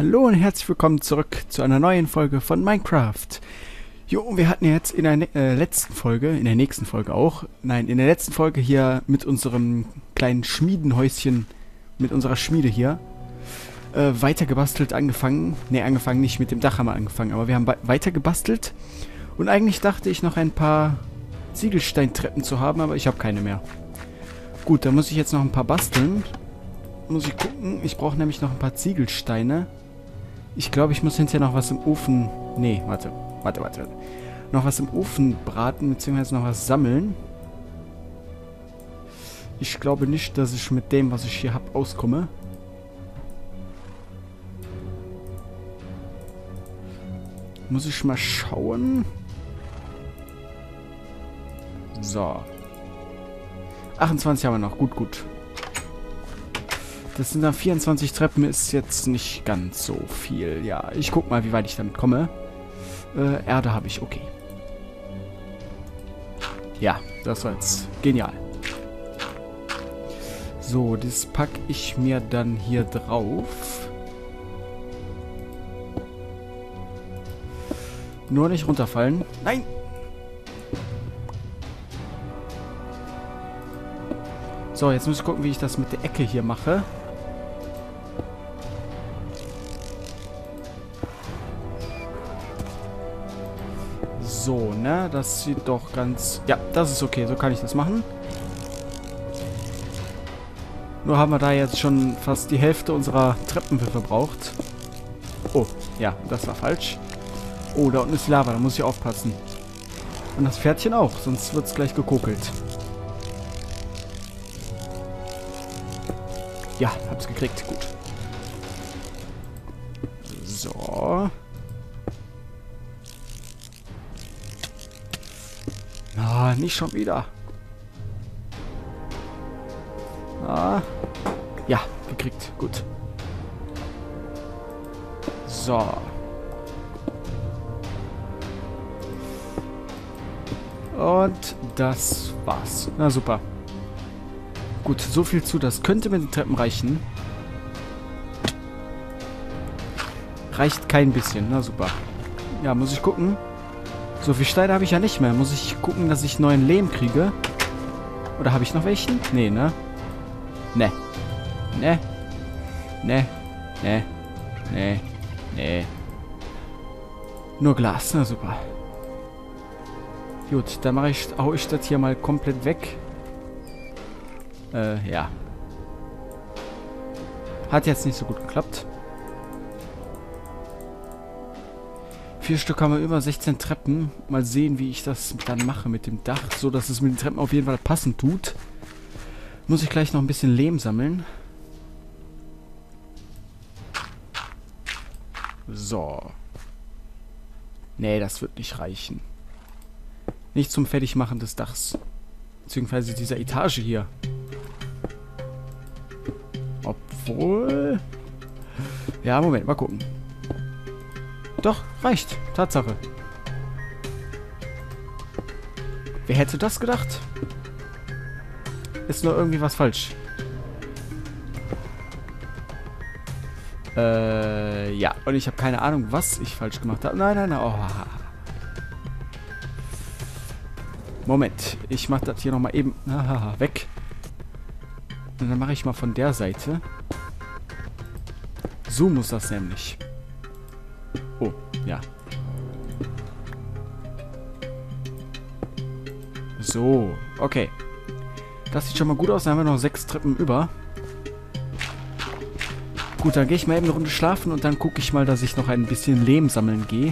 Hallo und herzlich willkommen zurück zu einer neuen Folge von Minecraft. Jo, wir hatten jetzt in der letzten Folge, in der nächsten Folge auch, nein, in der letzten Folge hier mit unserem kleinen Schmiedenhäuschen, mit unserer Schmiede hier, weiter gebastelt, angefangen nicht, mit dem Dach haben wir angefangen, aber wir haben weiter gebastelt und eigentlich dachte ich noch ein paar Ziegelsteintreppen zu haben, aber ich habe keine mehr. Gut, dann muss ich jetzt noch ein paar basteln. Muss ich gucken. Ich brauche nämlich noch ein paar Ziegelsteine. Ich glaube, ich muss hinterher noch was im Ofen... Nee, warte. Noch was im Ofen braten, beziehungsweise noch was sammeln. Ich glaube nicht, dass ich mit dem, was ich hier habe, auskomme. Muss ich mal schauen. So. 28 haben wir noch. Gut. Das sind dann 24 Treppen, ist jetzt nicht ganz so viel. Ja, ich guck mal, wie weit ich damit komme. Erde habe ich, okay. Ja, das war jetzt genial. So, das packe ich mir dann hier drauf. Nur nicht runterfallen. Nein! So, jetzt muss ich gucken, wie ich das mit der Ecke hier mache. So, ne? Das sieht doch ganz... Ja, das ist okay. So kann ich das machen. Nur haben wir da jetzt schon fast die Hälfte unserer Treppen für verbraucht. Oh, ja, das war falsch. Oh, da unten ist Lava. Da muss ich aufpassen. Und das Pferdchen auch, sonst wird es gleich gekokelt. Ja, hab's gekriegt. Gut. So. Ah, nicht schon wieder. Ah. Ja, gekriegt. Gut. So. Und das war's. Na super. Gut, so viel zu. Das könnte mit den Treppen reichen. Reicht kein bisschen. Na super. Ja, muss ich gucken. So viel Steine habe ich ja nicht mehr. Muss ich gucken, dass ich neuen Lehm kriege? Oder habe ich noch welchen? Nee, ne? Ne. Ne. Ne. Ne. Ne. Ne. Nur Glas. Na super. Gut, dann hau ich das hier mal komplett weg. Ja. Hat jetzt nicht so gut geklappt. 4 Stück haben wir über 16 Treppen. Mal sehen, wie ich das dann mache mit dem Dach, so dass es mit den Treppen auf jeden Fall passend tut. Muss ich gleich noch ein bisschen Lehm sammeln. So. Nee, das wird nicht reichen. Nicht zum Fertigmachen des Dachs. Beziehungsweise dieser Etage hier. Obwohl... Ja, Moment, mal gucken. Doch, reicht. Tatsache. Wer hätte das gedacht? Ist nur irgendwie was falsch. Ja. Und ich habe keine Ahnung, was ich falsch gemacht habe. Nein. Oh. Moment. Ich mache das hier nochmal eben weg. Und dann mache ich mal von der Seite. So muss das nämlich. Oh, ja. So, okay. Das sieht schon mal gut aus. Dann haben wir noch 6 Treppen über. Gut, dann gehe ich mal eben eine Runde schlafen und dann gucke ich mal, dass ich noch ein bisschen Lehm sammeln gehe.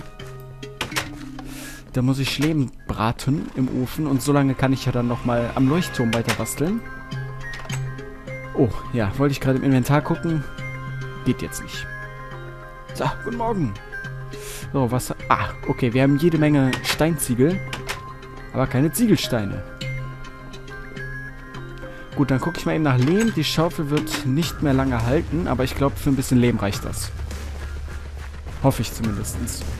Da muss ich Lehm braten im Ofen und so lange kann ich ja dann nochmal am Leuchtturm weiter basteln. Oh, ja, wollte ich gerade im Inventar gucken. Geht jetzt nicht. So, guten Morgen. So, was... Ah, okay, wir haben jede Menge Steinziegel. Aber keine Ziegelsteine. Gut, dann gucke ich mal eben nach Lehm. Die Schaufel wird nicht mehr lange halten, aber ich glaube, für ein bisschen Lehm reicht das. Hoffe ich zumindest.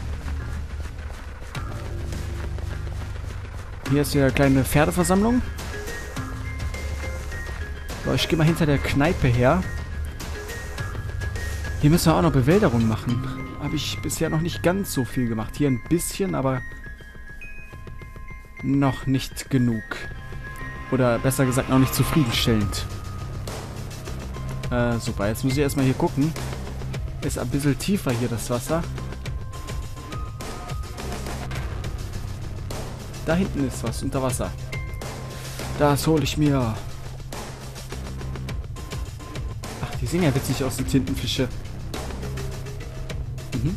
Hier ist wieder eine kleine Pferdeversammlung. So, ich gehe mal hinter der Kneipe her. Hier müssen wir auch noch Bewälderung machen. Habe ich bisher noch nicht ganz so viel gemacht. Hier ein bisschen, aber noch nicht genug. Oder besser gesagt, noch nicht zufriedenstellend. Super. Jetzt muss ich erstmal hier gucken. Ist ein bisschen tiefer hier das Wasser. Da hinten ist was unter Wasser. Das hole ich mir. Ach, die sehen ja witzig aus, die Tintenfische. Mhm.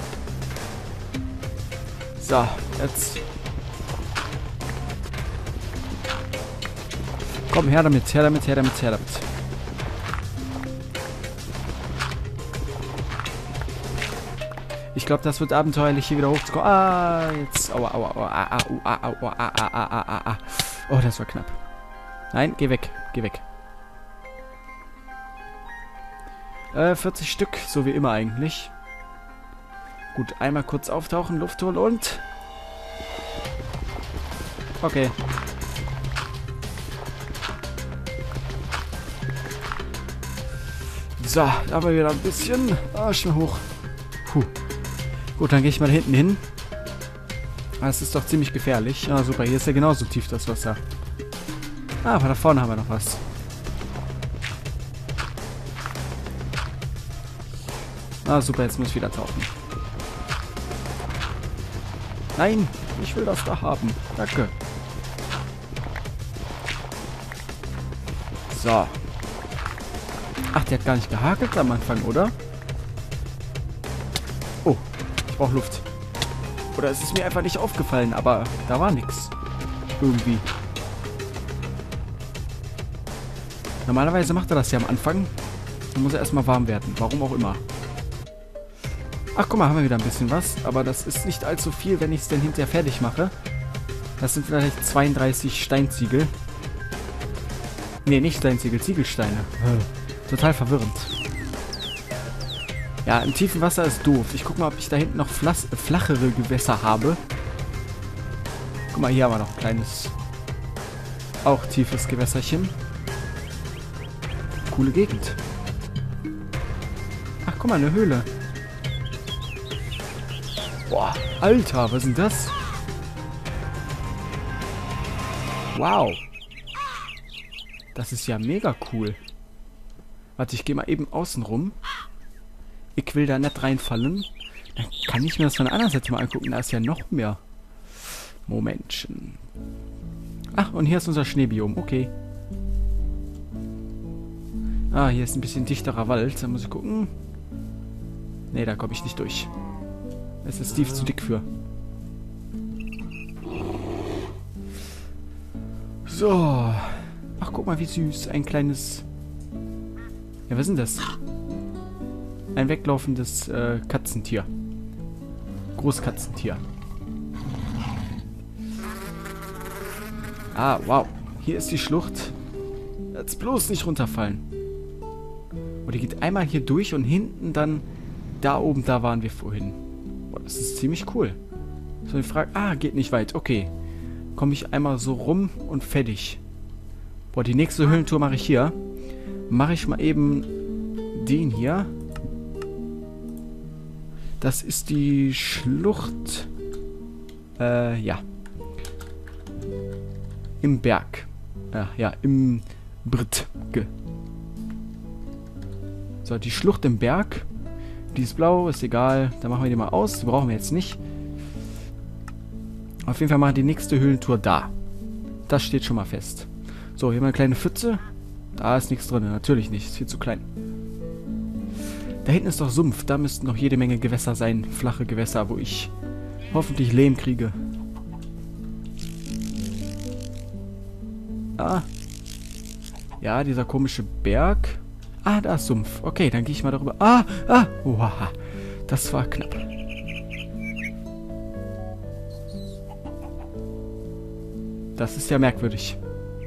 So, jetzt. Komm, her damit, her damit, her damit, her damit. Ich glaube, das wird abenteuerlich, hier wieder hochzukommen. Ah, jetzt. Aua, aua, aua, aua. Oh, das war knapp. Nein, geh weg, geh weg. 40 Stück, so wie immer eigentlich. Gut, einmal kurz auftauchen, Luft holen und... Okay. So, da haben wir wieder ein bisschen... Ah, schnell hoch. Puh. Gut, dann gehe ich mal hinten hin. Das ist doch ziemlich gefährlich. Ah, super, hier ist ja genauso tief das Wasser. Ah, aber da vorne haben wir noch was. Ah, super, jetzt muss ich wieder tauchen. Nein, ich will das da haben. Danke. So. Ach, der hat gar nicht gehakelt am Anfang, oder? Oh, ich brauche Luft. Oder es ist mir einfach nicht aufgefallen, aber da war nichts. Irgendwie. Normalerweise macht er das ja am Anfang. Dann muss er erstmal warm werden. Warum auch immer. Ach, guck mal, haben wir wieder ein bisschen was. Aber das ist nicht allzu viel, wenn ich es denn hinterher fertig mache. Das sind vielleicht 32 Steinziegel. Nee, nicht Steinziegel, Ziegelsteine. Total verwirrend. Ja, im tiefen Wasser ist doof. Ich guck mal, ob ich da hinten noch flachere Gewässer habe. Guck mal, hier haben wir noch ein kleines, auch tiefes Gewässerchen. Coole Gegend. Ach, guck mal, eine Höhle. Boah, Alter, was ist denn das? Wow. Das ist ja mega cool. Warte, ich gehe mal eben außen rum. Ich will da nicht reinfallen. Dann kann ich mir das von der anderen Seite mal angucken. Da ist ja noch mehr. Momentchen. Ach, und hier ist unser Schneebiom. Okay. Ah, hier ist ein bisschen dichterer Wald. Da muss ich gucken. Nee, da komme ich nicht durch. Es ist Steve zu dick für. So. Ach, guck mal, wie süß. Ein kleines... Ja, was ist denn das? Ein weglaufendes Katzentier. Großkatzentier. Ah, wow. Hier ist die Schlucht. Jetzt bloß nicht runterfallen. Und die geht einmal hier durch und hinten dann... Da oben, da waren wir vorhin. Boah, das ist ziemlich cool. So, ich frage... Ah, geht nicht weit. Okay. Komme ich einmal so rum und fertig. Boah, die nächste Höhlentour mache ich hier. Mache ich mal eben den hier. Das ist die Schlucht. Ja. Im Berg. Ja, im Britge. So, die Schlucht im Berg. Die ist blau, ist egal. Da machen wir die mal aus. Die brauchen wir jetzt nicht. Auf jeden Fall machen wir die nächste Höhlentour da. Das steht schon mal fest. So, hier haben wir eine kleine Pfütze. Da ist nichts drin. Natürlich nicht. Ist viel zu klein. Da hinten ist doch Sumpf. Da müssten noch jede Menge Gewässer sein. Flache Gewässer, wo ich hoffentlich Lehm kriege. Ah. Ja, dieser komische Berg. Ah, da ist Sumpf. Okay, dann gehe ich mal darüber. Ah, ah. Wow. Das war knapp. Das ist ja merkwürdig.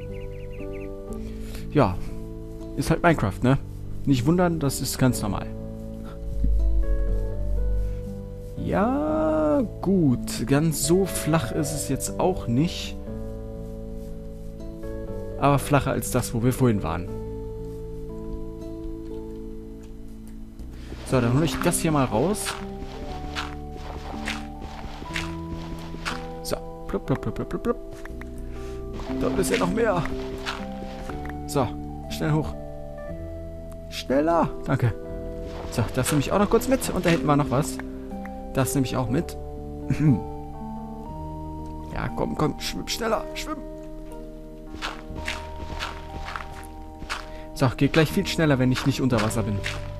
Ja. Ist halt Minecraft, ne? Nicht wundern, das ist ganz normal. Ja, gut. Ganz so flach ist es jetzt auch nicht. Aber flacher als das, wo wir vorhin waren. So, dann hole ich das hier mal raus. So. Plupp, plupp, plupp, plupp, plupp. Da ist ja noch mehr. So. Schnell hoch. Schneller. Danke. So, das nehme ich auch noch kurz mit. Und da hinten war noch was. Das nehme ich auch mit. Ja, komm, komm. Schwimm schneller. Schwimm. So, geht gleich viel schneller, wenn ich nicht unter Wasser bin.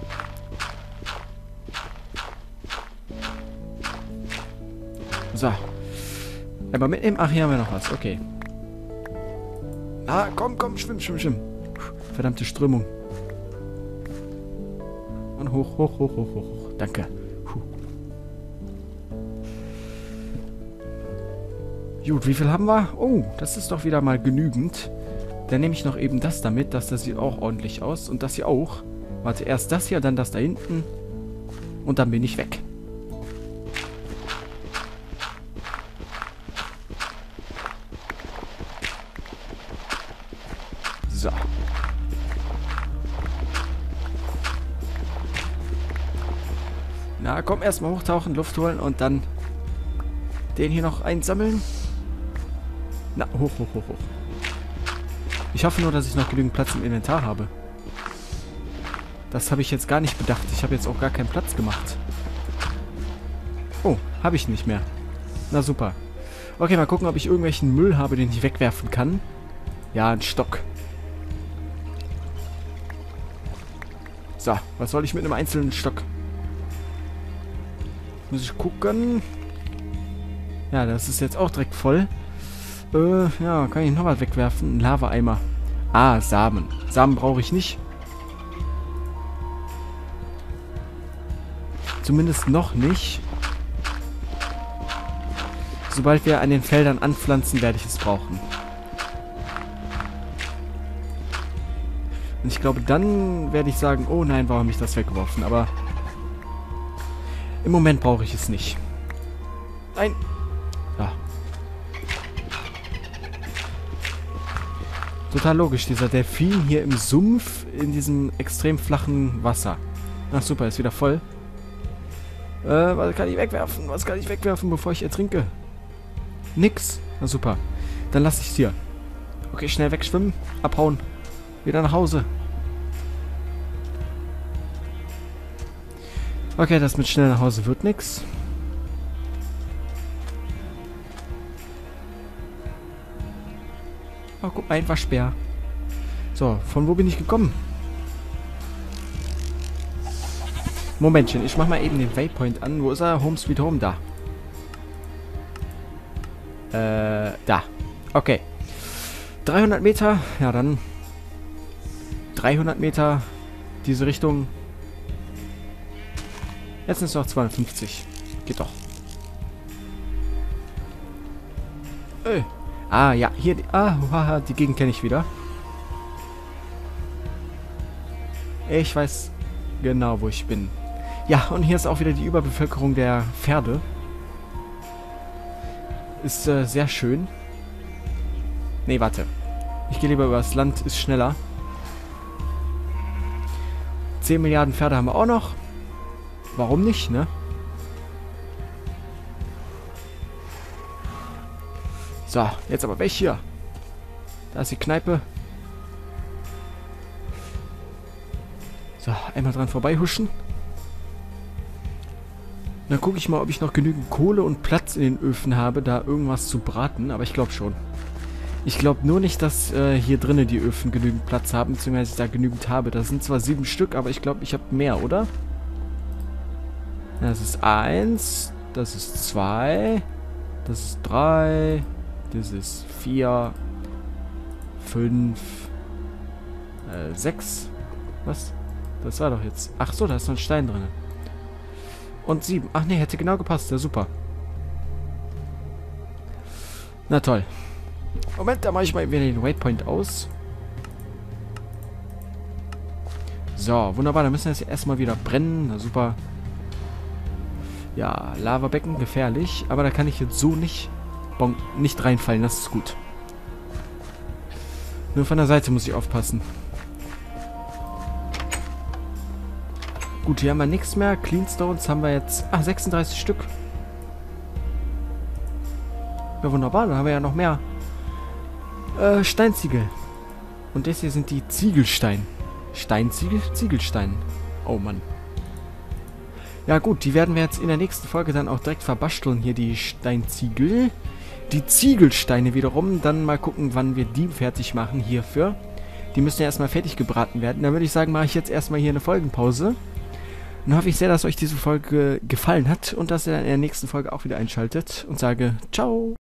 So. Aber mitnehmen. Ach, hier haben wir noch was. Okay. Ah, komm, komm. Schwimm, schwimm, schwimm. Verdammte Strömung. Und hoch, hoch, hoch, hoch, hoch. Danke. Gut, wie viel haben wir? Oh, das ist doch wieder mal genügend. Dann nehme ich noch eben das damit. Das sieht auch ordentlich aus. Und das hier auch. Warte, erst das hier, dann das da hinten. Und dann bin ich weg. So. Na, komm, erstmal hochtauchen, Luft holen und dann den hier noch einsammeln. Na, hoch, hoch, hoch, hoch. Ich hoffe nur, dass ich noch genügend Platz im Inventar habe. Das habe ich jetzt gar nicht bedacht. Ich habe jetzt auch gar keinen Platz gemacht. Oh, habe ich nicht mehr. Na super. Okay, mal gucken, ob ich irgendwelchen Müll habe, den ich wegwerfen kann. Ja, ein Stock. So, was soll ich mit einem einzelnen Stock? Muss ich gucken. Ja, das ist jetzt auch direkt voll. Ja, kann ich noch was wegwerfen? Ein Lava-Eimer. Ah, Samen. Samen brauche ich nicht. Zumindest noch nicht. Sobald wir an den Feldern anpflanzen, werde ich es brauchen. Und ich glaube, dann werde ich sagen, oh nein, warum habe ich das weggeworfen? Aber im Moment brauche ich es nicht. Nein. Ja. Total logisch, dieser Delfin hier im Sumpf in diesem extrem flachen Wasser. Ach super, ist wieder voll. Was kann ich wegwerfen? Was kann ich wegwerfen, bevor ich ertrinke? Nix. Na super. Dann lasse ich es hier. Okay, schnell wegschwimmen. Abhauen. Wieder nach Hause. Okay, das mit schnell nach Hause wird nix. Oh, guck mal, ein Waschbär. So, von wo bin ich gekommen? Momentchen, ich mach mal eben den Waypoint an. Wo ist er? Home Sweet Home, da. Da. Okay. 300 Meter. Ja, dann 300 Meter diese Richtung. Jetzt sind es noch 250. Geht doch. Ah, ja. Hier. Die Gegend kenne ich wieder. Ich weiß genau, wo ich bin. Ja, und hier ist auch wieder die Überbevölkerung der Pferde. Ist sehr schön. Nee, warte. Ich gehe lieber übers Land, ist schneller. 10 Milliarden Pferde haben wir auch noch. Warum nicht, ne? So, jetzt aber weg hier. Da ist die Kneipe. So, einmal dran vorbei huschen. Dann gucke ich mal, ob ich noch genügend Kohle und Platz in den Öfen habe, da irgendwas zu braten. Aber ich glaube schon. Ich glaube nur nicht, dass hier drinnen die Öfen genügend Platz haben, beziehungsweise ich da genügend habe. Das sind zwar 7 Stück, aber ich glaube, ich habe mehr, oder? Das ist 1, das ist 2, das ist 3, das ist 4, 5, 6. Was? Das war doch jetzt... Ach so, da ist noch ein Stein drin. Und 7. Ach nee, hätte genau gepasst. Ja, super. Na toll. Moment, da mache ich mal wieder den Waypoint aus. So, wunderbar. Dann müssen wir jetzt erstmal wieder brennen. Na super. Ja, Lavabecken, gefährlich. Aber da kann ich jetzt so nicht reinfallen. Das ist gut. Nur von der Seite muss ich aufpassen. Gut, hier haben wir nichts mehr. Cleanstones haben wir jetzt... 36 Stück. Ja, wunderbar. Dann haben wir ja noch mehr. Steinziegel. Und das hier sind die Ziegelstein. Steinziegel? Ziegelstein. Oh Mann. Ja gut, die werden wir jetzt in der nächsten Folge dann auch direkt verbasteln. Hier die Steinziegel. Die Ziegelsteine wiederum. Dann mal gucken, wann wir die fertig machen hierfür. Die müssen ja erstmal fertig gebraten werden. Dann würde ich sagen, mache ich jetzt erstmal hier eine Folgenpause. Dann hoffe ich sehr, dass euch diese Folge gefallen hat und dass ihr dann in der nächsten Folge auch wieder einschaltet und sage ciao.